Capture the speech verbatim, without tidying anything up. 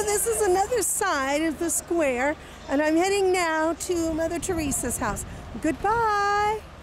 this is another side of the square, and I'm heading now to Mother Teresa's house. Goodbye.